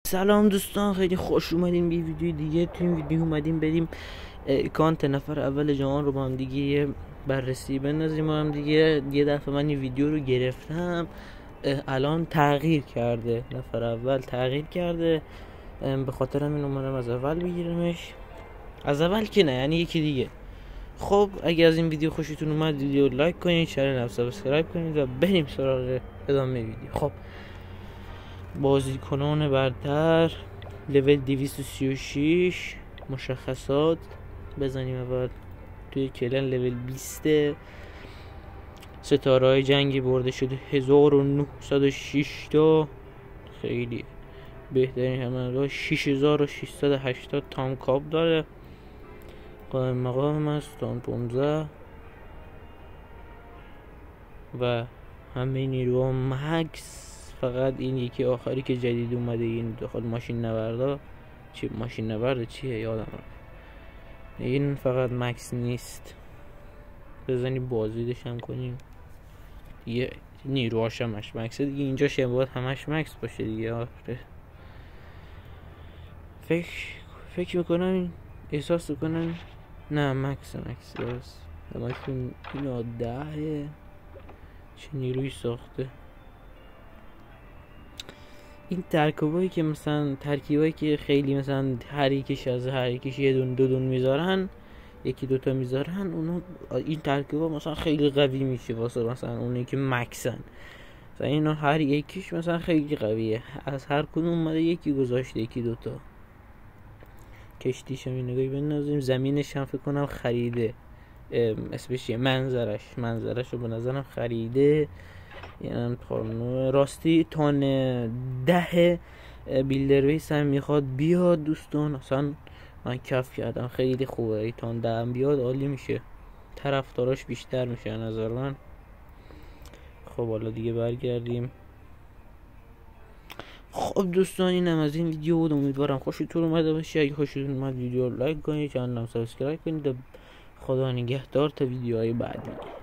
سلام دوستان، خیلی خوش اومدین به ویدیو دیگه. تو این ویدیو اومدیم بریم اکانت نفر اول جهان رو با هم دیگه یه بررسی بندازیم با هم دیگه. یه دفعه من این ویدیو رو گرفتم، الان تغییر کرده، نفر اول تغییر کرده، به خاطر همین اومدم از اول بگیرمش. از اول که نه، یعنی یکی دیگه. خب اگه از این ویدیو خوشتون اومد ویدیو لایک کنید، چنل سابسکرایب کنید و بریم سراغ ادامه ویدیو. خب بازیکنان برتر، لول 236. مشخصات بزنیم اول. توی کلن لول 20. ستاره های جنگی برده شده 1906 تا، خیلی بهترین حمله‌ها. 6680 تام کاب داره. قائم مقام است تام 15 و همه نیروها مکس. فقط این یکی آخری که جدید اومده، این داخل ماشین نوردا، چی ماشین نورده چیه یادم رفت، این فقط مکس نیست. بزنیم بازدیدش هم کنیم دیگه. نیروهاش همش مکسه دیگه، اینجا شه باید همش مکس باشه دیگه. آره فکر میکنم، احساس میکنم نه مکس درست همشون اینا 10. چه نیروی ساخته این ترکیبایی که مثلا ترکیبایی که خیلی مثلا هر یکیش از هر یکیش یه دو دون میذارن، یکی دوتا میذارن، اونا این ترکیبا مثلا خیلی قوی میشه واسه مثلا اونایی که مکسن. مثلا اینا هر یکیش مثلا خیلی قویه، از هر کدوم اومده یکی گذاشته، یکی دوتا. کشتیش هم این نگاهی بندازیم. زمینش هم فکر کنم خریده، اسمش چیه، منظرش رو به نظرم خریده. یعنی راستی تان 10 بیلدر بیس هم میخواد بیاد دوستان. اصلا من کف کردم، خیلی خوبه. ای تان 10 هم بیاد عالی میشه، طرفداراش بیشتر میشه نظر من. خب حالا دیگه برگردیم. خب دوستان اینم از این ویدیو بود. امیدوارم خوشتون اومده باشه. اگه خوشتون اومد ویدیو لایک کنید، چنلم سابسکرایب کنید. خدا نگهدار تا ویدیوهای بعدی.